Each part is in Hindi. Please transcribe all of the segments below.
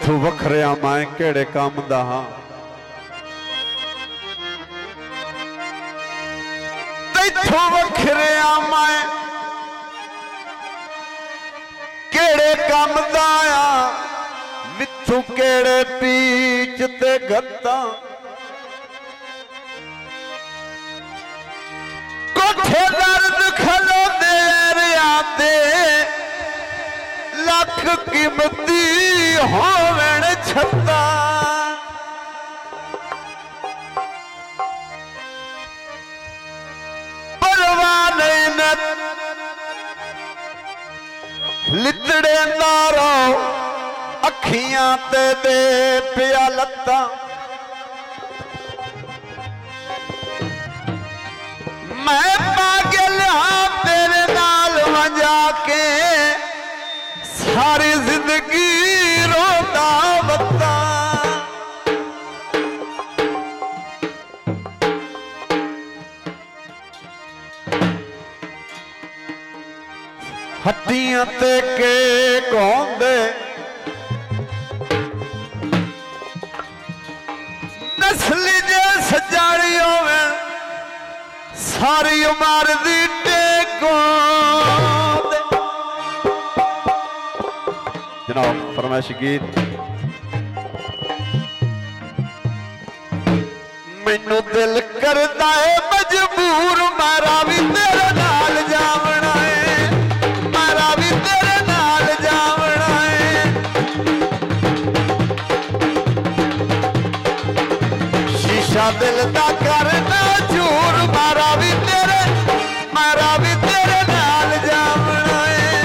मैथू वखरिया मैं केड़े काम दा हां तैथू वखरिया मैं केड़े काम दा आ मिथू केड़े पीच ते गत्ता कोठे दर्द खलो देरिया दे लख कीमती होवण छत्ता परवाह नहीं न लितड़े नारो अखियां ते दे पिया लत्ता मैं पागल हाँ तेरे नाल वजा के सारी जिंदगी रोता बता हड्डियां ते के कौंदे नस्ली जे सजाड़ी होवे सारी उमर दी टेको जनाब फरमाइश गीत मैनू दिल करदा है मजबूर मारा भी तेरे नाल जावना है मारा भी तेरे नाल जावना है शीशा दिल दा करना चूर मारा भी तेरे नाल जावना है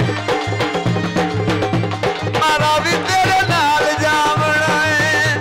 मारा भी तेरे नाल जावना है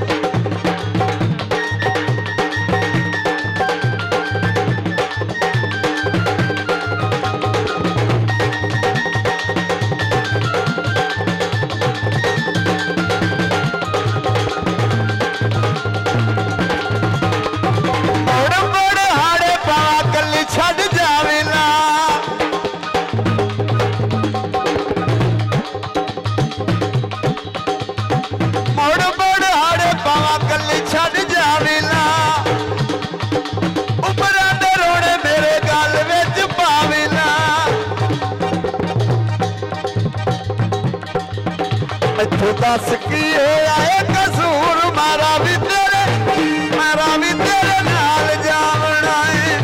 दस की आए कसूर मारा भी तेरे नाल जावना है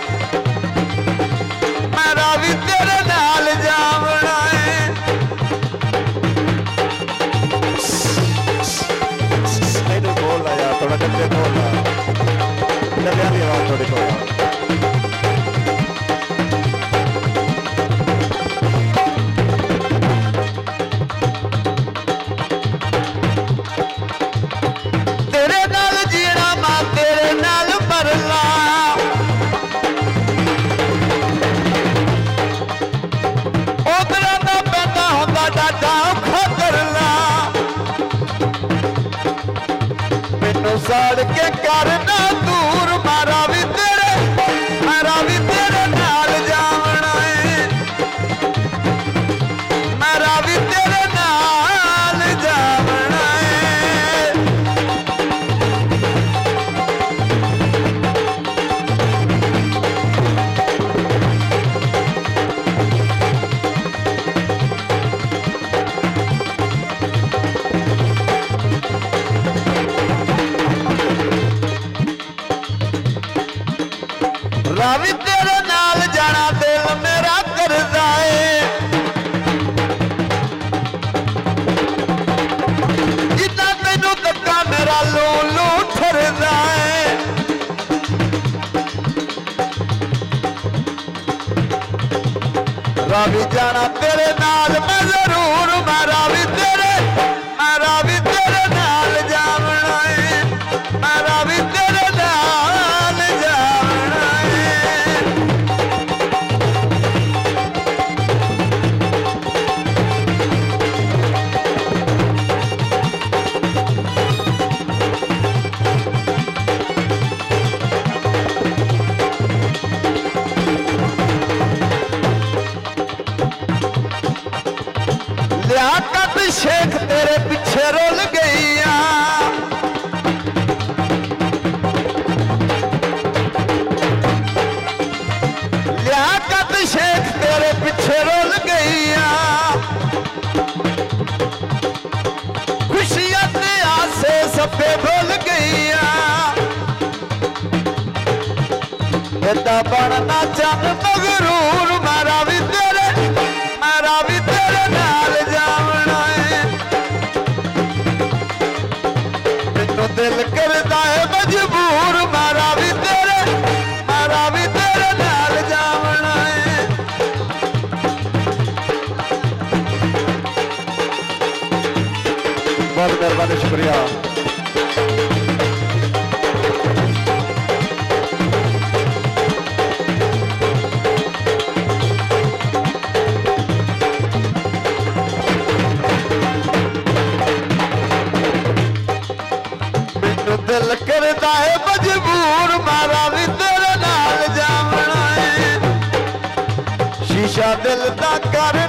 मारा भी तेरे नाल जावना है बोल यार थोड़ा डब्बे बोल डब्बे की आवाज थोड़ी बोल साड़ के करना दूर मारा भी तेरे नाल जावना है मारा भी तेरे नाल जावना है रावी तेरे नाल जाना दिल मेरा करदा है जितना तेनू धक्का मेरा लू लू ठरदा है रावी जाना तेरे नाल मैं जरूर मारा भी तेरे नाल जावना है मारा भी तेरे नाल जावना है सफे भुल गईया बेटा बनना चंग मगरूर मारा भी तेरे नाल जावना है मैनू दिल करदा है मजबूर मारा भी तेरे नाल जावना है बहुत मेहरबानी शुक्रिया दिल करता है मजबूर मारा भी तेरे नाल जावना है शीशा दिल दा कर